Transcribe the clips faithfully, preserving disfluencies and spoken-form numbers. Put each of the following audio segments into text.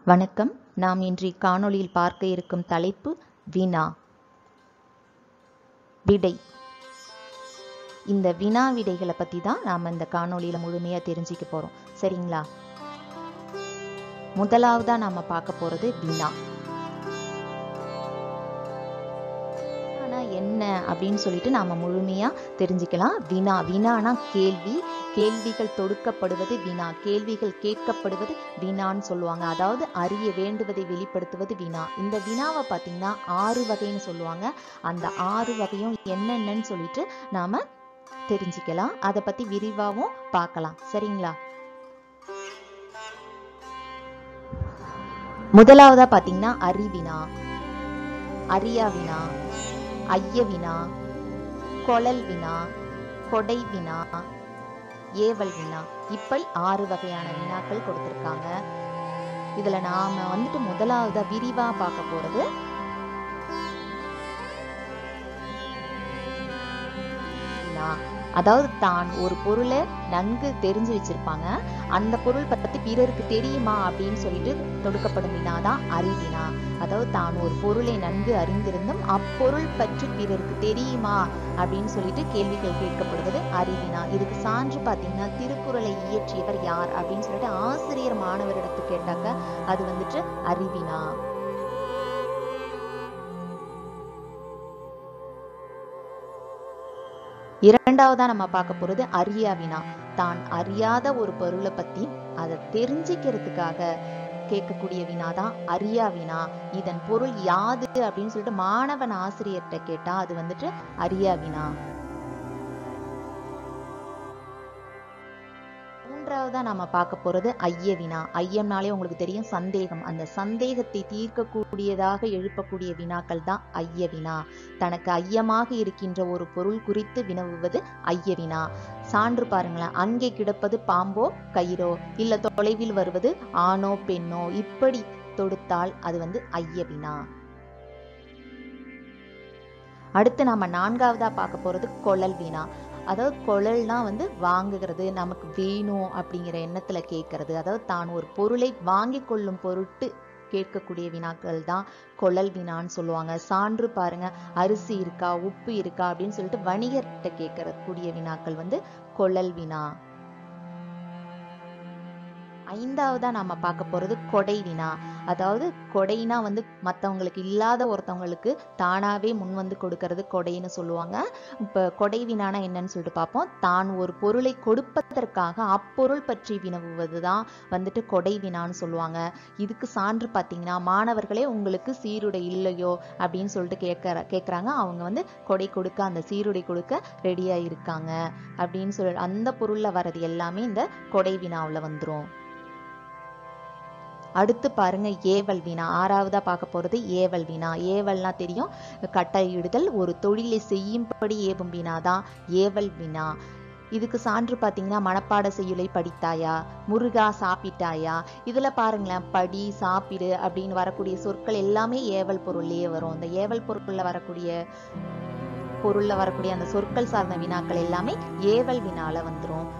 வணக்கம். நாம் இன்று காணொளியில் பார்க்க இருக்கும் தலைப்பு வினா விடை. இந்த வினா விடைகளை பத்தி தான் நாம இந்த காணொளியில முழுமையா தெரிஞ்சுக்க போறோம். சரிங்களா? முதலாவதா நாம பார்க்க போறது வினா. என்ன அப்படின்னு சொல்லிட்டு நாம முழுமையா தெரிஞ்சுக்கலாம். வினா வினானா கேள்வி, கேள்விகள் தொடுக்கப்படுவது வினா, கேள்விகள் கேட்கப்படுவது வினான்னு சொல்லுவாங்க. அதாவது அறிய வேண்டுவதை வெளிப்படுத்துவது வினா. இந்த வினாவை பார்த்தீங்கன்னா ஆறு வகைன்னு சொல்லுவாங்க. அந்த ஆறு வகையும் என்னென்னு சொல்லிட்டு நாம தெரிஞ்சுக்கலாம். அதை பத்தி விரிவாகவும் பார்க்கலாம். சரிங்களா? முதலாவதா பார்த்தீங்கன்னா அறிவினா, அறியா வினா, ஐய வினா, கொளல் வினா, கொடை வினா, ஏவல் வினா, இப்படி ஆறு வகையான வினாக்கள் கொடுத்திருக்காங்க. இதுல நாம வந்துட்டு முதலாவதா விரிவா பார்க்க போறது வினா. அதாவது தான் ஒரு பொருளை நன்கு தெரிஞ்சு வச்சிருப்பாங்க, அந்த பொருள் பத்தி பிறருக்கு தெரியுமா அப்படின்னு சொல்லிட்டு தொடுக்கப்படும் வினாதான் அறிவினா. அதாவது தான் ஒரு பொருளை நன்கு அறிந்திருந்தும் அப்பொருள் பற்றி பிறருக்கு தெரியுமா அப்படின்னு சொல்லிட்டு கேள்விகள் கேட்கப்படுவது அறிவினா. இதுக்கு சான்று பார்த்தீங்கன்னா திருக்குறளை இயற்றியவர் யார் அப்படின்னு சொல்லிட்டு ஆசிரியர் மாணவரிடத்து கேட்டாக்க அது வந்துட்டு அறிவினா. இரண்டாவதா நம்ம பார்க்க போறது அறியா வினா. தான் அறியாத ஒரு பொருளை பத்தி அதை தெரிஞ்சுக்கிறதுக்காக கேட்கக்கூடிய வினாதான் அறியா வினா. இதன் பொருள் யாது அப்படின்னு சொல்லிட்டு மாணவன் ஆசிரியர்கிட்ட கேட்டா அது வந்துட்டு அறியா வினா. மூன்றாவதா நாம பார்க்க போறது ஐய வினா. ஐயம்னாலே உங்களுக்கு தெரியும் சந்தேகம். அந்த சந்தேகத்தை தீர்க்கக்கூடியதாக எழுப்பக்கூடிய வினாக்கள் தான் ஐய வினா. தனக்கு ஐயமாக இருக்கின்ற ஒரு பொருள் குறித்து வினவுவது ஐய வினா. சான்று பாருங்களேன். அங்கே கிடப்பது பாம்போ கயிறோ, இல்ல தொலைவில் வருவது ஆணோ பெண்ணோ, இப்படி தொடுத்தால் அது வந்து ஐய வினா. அடுத்து நாம நான்காவதா பார்க்க போறது கொளல் வினா. அதாவது கொளல்னா வந்து வாங்குகிறது, நமக்கு வேணும் அப்படிங்கிற எண்ணத்துல கேட்கறது. அதாவது தான் ஒரு பொருளை வாங்கி கொள்ளும் பொருட்டு கேட்கக்கூடிய வினாக்கள் தான் கொளல் வினான்னு சொல்லுவாங்க. சான்று பாருங்க. அரிசி இருக்கா, உப்பு இருக்கா அப்படின்னு சொல்லிட்டு வணிகர்கிட்ட கேட்கக்கூடிய வினாக்கள் வந்து கொளல் வினா. ஐந்தாவதா நாம பார்க்க போறது கொடை வினா. அதாவது கொடைனா வந்து மற்றவங்களுக்கு இல்லாத ஒருத்தவங்களுக்கு தானாவே முன் வந்து கொடுக்கறது கொடைன்னு சொல்லுவாங்க. இப்ப கொடை வினானா என்னன்னு சொல்லிட்டு பார்ப்போம். தான் ஒரு பொருளை கொடுப்பதற்காக அப்பொருள் பற்றி வினவுவதுதான் வந்துட்டு கொடை வினான்னு சொல்லுவாங்க. இதுக்கு சான்று பார்த்தீங்கன்னா மாணவர்களே உங்களுக்கு சீருடை இல்லையோ அப்படின்னு சொல்லிட்டு கேட்கற கேட்கறாங்க. அவங்க வந்து கொடை கொடுக்க, அந்த சீருடை கொடுக்க ரெடியா இருக்காங்க அப்படின்னு சொல்லி அந்த பொருள்ல வர்றது எல்லாமே இந்த கொடை வினாவுல வந்துரும். அடுத்து பாருங்க ஏவல் வினா. ஆறாவதா பார்க்க போறது ஏவல் வினா. ஏவல்னா தெரியும், கட்டளையிடுதல், ஒரு தொழிலை செய்யும்படி ஏவும் வினாதான் ஏவல் வினா. இதுக்கு சான்று பார்த்தீங்கன்னா மனப்பாட செய்யுளை படித்தாயா, முருகா சாப்பிட்டாயா, இதுல பாருங்களேன் படி, சாப்பிடு அப்படின்னு வரக்கூடிய சொற்கள் எல்லாமே ஏவல் பொருள்லயே வரும். இந்த ஏவல் பொருள்ல வரக்கூடிய பொருள்ல வரக்கூடிய அந்த சொற்கள் சார்ந்த வினாக்கள் எல்லாமே ஏவல் வினால வந்துரும்.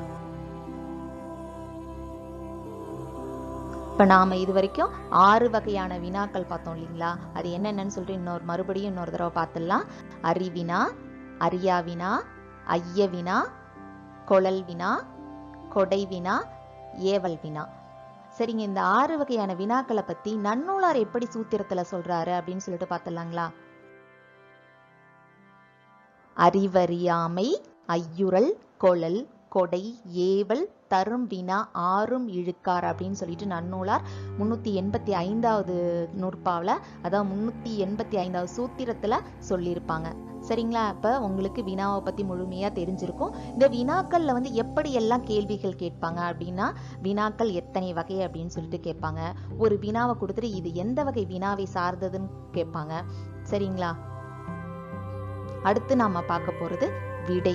இப்ப நாம இது வரைக்கும் ஆறு வகையான வினாக்கள் பார்த்தோம் இல்லைங்களா? அது என்னென்னு சொல்லிட்டு இன்னொரு மறுபடியும் இன்னொரு தடவை பார்த்துடலாம். அறிவினா, அறியா வினா, ஐய வினா, கொளல் வினா, கொடை வினா, ஏவல் வினா. சரிங்க. இந்த ஆறு வகையான வினாக்களை பத்தி நன்னூலார் எப்படி சூத்திரத்துல சொல்றாரு அப்படின்னு சொல்லிட்டு பார்த்துடலாங்களா? அறிவறியாமை, ஐயுறல், கொளல், கொடை, ஏவல், தரும் வினா ஆறும் இழுக்கார் அப்படின்னு சொல்லிட்டு நன்னூலார் முன்னூத்தி எண்பத்தி ஐந்தாவது நூற்பாவில, அதாவது முன்னூத்தி எண்பத்தி ஐந்தாவது சூத்திரத்துல சொல்லியிருப்பாங்க. சரிங்களா? இப்ப உங்களுக்கு வினாவை பத்தி முழுமையா தெரிஞ்சிருக்கும். இந்த வினாக்கள்ல வந்து எப்படி எல்லாம் கேள்விகள் கேட்பாங்க அப்படின்னா, வினாக்கள் எத்தனை வகை அப்படின்னு சொல்லிட்டு கேட்பாங்க. ஒரு வினாவை கொடுத்துட்டு இது எந்த வகை வினாவை சார்ந்ததுன்னு கேட்பாங்க. சரிங்களா? அடுத்து நாம பார்க்க போறது விடை.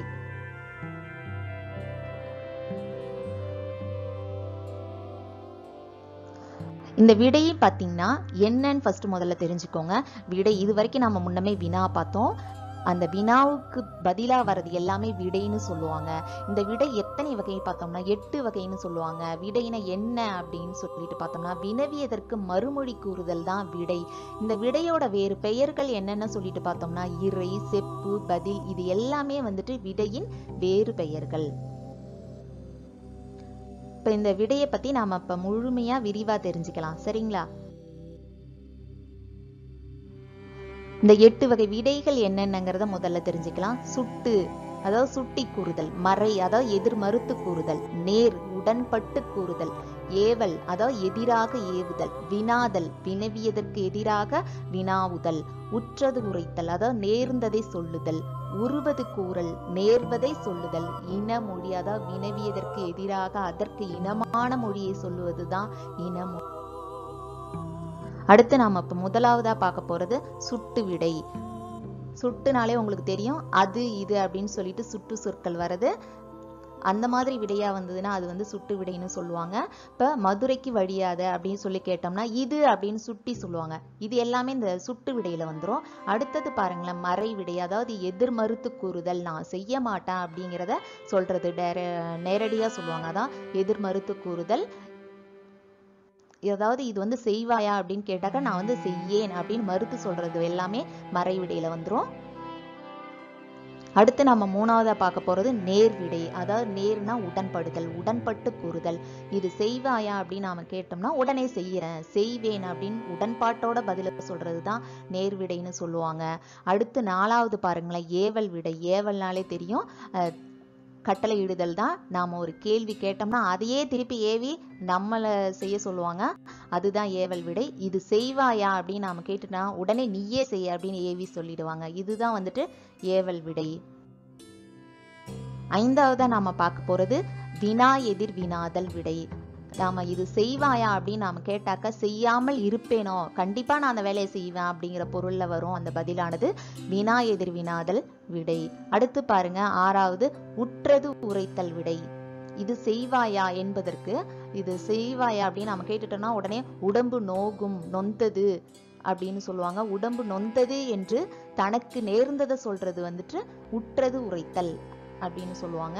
இந்த விடையை பார்த்தீங்கன்னா என்னன்னு ஃபர்ஸ்ட் முதல்ல தெரிஞ்சுக்கோங்க. விடை இது வரைக்கும் நம்ம முன்னமே வினா பார்த்தோம். அந்த வினாவுக்கு பதிலா வர்றது எல்லாமே விடைன்னு சொல்லுவாங்க. இந்த விடை எத்தனை வகை பார்த்தோம்னா எட்டு வகைன்னு சொல்லுவாங்க. விடைனா என்ன அப்படின்னு சொல்லிட்டு பார்த்தோம்னா வினவியதற்கு மறுமொழி கூறுதல் தான் விடை. இந்த விடையோட வேறு பெயர்கள் என்னென்ன சொல்லிட்டு பார்த்தோம்னா இறை, செப்பு, பதில், இது எல்லாமே வந்துட்டு விடையின் வேறு பெயர்கள். இப்ப இந்த விடையை பத்தி நாம இப்ப முழுமையா விரிவா தெரிஞ்சுக்கலாம். சரிங்களா? இந்த எட்டு வகை விடைகள் என்னென்னங்கிறத முதல்ல தெரிஞ்சுக்கலாம். சுட்டு அதாவது சுட்டி கூறுதல், மறை அதாவது எதிர் மறுத்து கூறுதல், நேர் உடன்பட்டு கூறுதல், ஏவல் அதாவது எதிராக ஏவுதல், வினாதல் வினவியதற்கு எதிராக வினாவுதல், உற்றது உரைத்தல் அதாவது நேர்ந்ததை சொல்லுதல், உருவது கூறல் நேர்வதை சொல்லுதல், இனமொழி அதாவது வினவியதற்கு எதிராக அதற்கு இனமான மொழியை சொல்லுவதுதான் இனமொழி. அடுத்து நாம இப்ப முதலாவதா பார்க்க போறது சுட்டு விடை. சுட்டுனாலே உங்களுக்கு தெரியும் அது இது அப்படின்னு சொல்லிட்டு சுட்டு சொற்கள் வருது. அந்த மாதிரி விடையா வந்ததுன்னா அது வந்து சுட்டு விடைன்னு சொல்லுவாங்க. இப்ப மதுரைக்கு வழியாத அப்படின்னு சொல்லி கேட்டோம்னா இது அப்படின்னு சுட்டி சொல்லுவாங்க. இது எல்லாமே இந்த சுட்டு விடையில வந்துரும். அடுத்தது பாருங்களேன் மறை விடை அதாவது எதிர் மறுத்து கூறுதல், நான் செய்ய மாட்டேன் அப்படிங்கிறத சொல்றது நேரடியா சொல்லுவாங்க. அதான் எதிர் மறுத்து கூறுதல். ஏதாவது இது வந்து செய்வாயா அப்படின்னு கேட்டாக்க நான் வந்து செய்யேன் அப்படின்னு மறுத்து சொல்றது எல்லாமே மறை விடையில வந்துரும். அடுத்து நம்ம மூணாவதா பார்க்க போறது நேர் விடை. அதாவது நேர்னா உடன்படுதல், உடன்பட்டு கூறுதல். இது செய்வாயா அப்படின்னு நாம கேட்டோம்னா உடனே செய்யறேன், செய்வேன் அப்படின்னு உடன்பாட்டோட பதில சொல்றதுதான் நேர் விடைன்னு சொல்லுவாங்க. அடுத்து நாலாவது பாருங்களேன் ஏவல் விடை. ஏவல்னாலே தெரியும் கட்டளை இடுதல் தான். நாம ஒரு கேள்வி கேட்டோம்னா அதையே திருப்பி ஏவி நம்மளை செய்ய சொல்லுவாங்க. அதுதான் ஏவல் விடை. இது செய்வாயா அப்படின்னு நாம கேட்டுனா உடனே நீயே செய்ய அப்படின்னு ஏவி சொல்லிடுவாங்க. இதுதான் வந்துட்டு ஏவல் விடை. ஐந்தாவதா நாம பார்க்க போறது வினா எதிர் வினாதல் விடை. நாம இது செய்வாயா அப்படின்னு நாம கேட்டாக்க செய்யாமல் இருப்பேனோ, கண்டிப்பா நான் அந்த வேலையை செய்வேன் அப்படிங்கிற பொருள்ல வரும் அந்த பதிலானது வினா எதிர் வினாதல் விடை. அடுத்து பாருங்க ஆறாவது உற்றது உரைத்தல் விடை. இது செய்வாயா என்பதற்கு இது செய்வாயா அப்படின்னு நாம கேட்டுட்டோம்னா உடனே உடம்பு நோகும், நொந்தது அப்படின்னு சொல்லுவாங்க. உடம்பு நொந்தது என்று தனக்கு நேர்ந்ததை சொல்றது வந்துட்டு உற்றது உரைத்தல் அப்படின்னு சொல்லுவாங்க.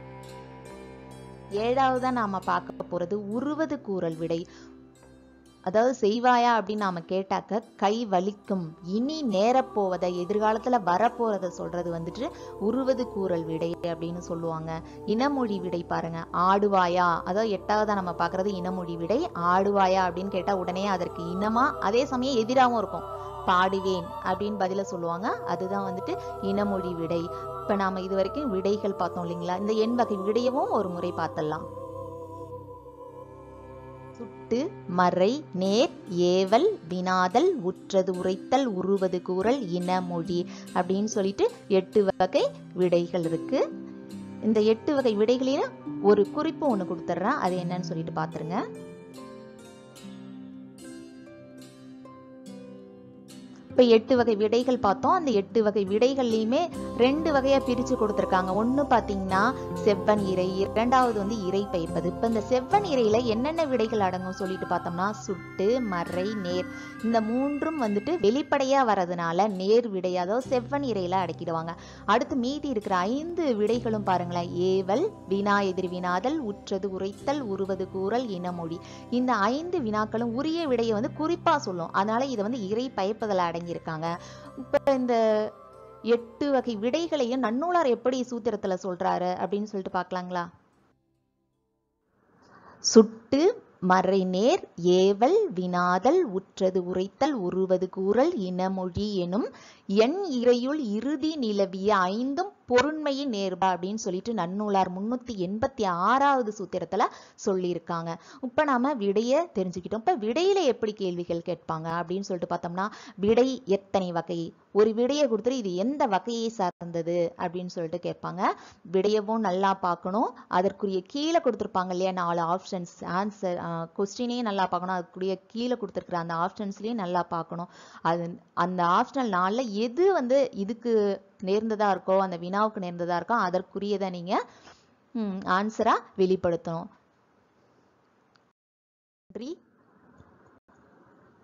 ஏழாவதா நாம பார்க்க போறது உருவது கூறல் விடை. அதாவது செய்வாயா அப்படின்னு நாம கேட்டாக்க கை வலிக்கும், இனி நேரப்போவதை எதிர்காலத்துல வரப்போறத சொல்றது வந்துட்டு உருவது கூறல் விடை அப்படின்னு சொல்லுவாங்க. இனமொழி விடை பாருங்க ஆடுவாயா. அதாவது எட்டாவதா நம்ம பாக்குறது இனமொழி விடை. ஆடுவாயா அப்படின்னு கேட்டா உடனே அதற்கு இனமா அதே சமயம் எதிராகவும் இருக்கும். பாடுவேன் அப்படின்னு பதில சொல்லுவாங்க. அதுதான் வந்துட்டு இனமொழி விடை. இப்ப நாம இது வரைக்கும் விடைகள் பார்த்தோம் இல்லைங்களா? இந்த எண் வகை விடையவும் ஒரு முறை பார்த்தலாம். சுட்டு, மறை, நேர், ஏவல், வினாதல், உற்றது உரைத்தல், உருவது கூறல், இனமொழி அப்படின்னு சொல்லிட்டு எட்டு வகை விடைகள் இருக்கு. இந்த எட்டு வகை விடைகளில ஒரு குறிப்பு ஒண்ணு கொடுத்துட்றேன். அது என்னன்னு சொல்லிட்டு பாத்துருங்க. இப்ப எட்டு வகை விடைகள் பார்த்தோம். அந்த எட்டு வகை விடைகள்லயுமே ரெண்டு வகையா பிரிச்சு கொடுத்திருக்காங்க. ஒண்ணு பாத்தீங்கன்னா செவ்வன் இறை, இரண்டாவது வந்து இறை பெயர்ப்பது. இப்ப இந்த செவ்வன் இறையில என்னென்ன விடைகள் அடங்கும் சொல்லிட்டு பார்த்தோம்னா சுட்டு, மறை, நேர் இந்த மூன்றும் வந்துட்டு வெளிப்படையா வர்றதுனால நேர் விடை அதாவது செவ்வன் இறையில அடக்கிடுவாங்க. அடுத்து மீதி இருக்கிற ஐந்து விடைகளும் பாருங்களேன் ஏவல், வினா எதிர் வினாதல், உற்றது உரைத்தல், உருவது கூறல், இனமொழி. இந்த ஐந்து வினாக்களும் உரிய விடையை வந்து குறிப்பா சொல்லும். அதனால இதை வந்து இறை பயப்பதில் அடங்கி இருக்காங்க. இப்ப இந்த எட்டு வகை விடைகளையும் நன்னூலார் எப்படி சூத்திரத்துல சொல்றாரு அப்படின்னு சொல்லிட்டு பார்க்கலாங்களா? சுட்டு, மறை, நேர், ஏவல், வினாதல், உற்றது உரைத்தல், உருவது கூறல், இனமொழி எனும் எண் இறையுள் இறுதி நிலவிய ஐந்தும் பொருண்மையின் நேர்பா அப்படின்னு சொல்லிட்டு நன்னூலார் முன்னூத்தி எண்பத்தி ஆறாவது சூத்திரத்துல சொல்லியிருக்காங்க. இப்ப நாம விடைய தெரிஞ்சுக்கிட்டோம். இப்ப விடையில எப்படி கேள்விகள் கேட்பாங்க அப்படின்னு சொல்லிட்டு பார்த்தோம்னா விடை எத்தனை வகை, ஒரு விடையை கொடுத்துட்டு இது எந்த வகையை சார்ந்தது அப்படின்னு சொல்லிட்டு கேட்பாங்க. விடையவும் நல்லா பார்க்கணும். அதற்குரிய கீழே கொடுத்துருப்பாங்க இல்லையா நாலு ஆப்ஷன்ஸ் ஆன்சர் கொஸ்டினையும் நல்லா பார்க்கணும். அதுக்குரிய கீழே கொடுத்துருக்குற அந்த ஆப்ஷன்ஸ்லயும் நல்லா பார்க்கணும். அது அந்த ஆப்ஷனல் நாளில் எது வந்து இதுக்கு நேர்ந்ததா இருக்கோ அந்த வினாவுக்கு நேர்ந்ததா இருக்கோ அதற்குரியதை நீங்க ஆன்சரா வெளிப்படுத்தணும். நன்றி.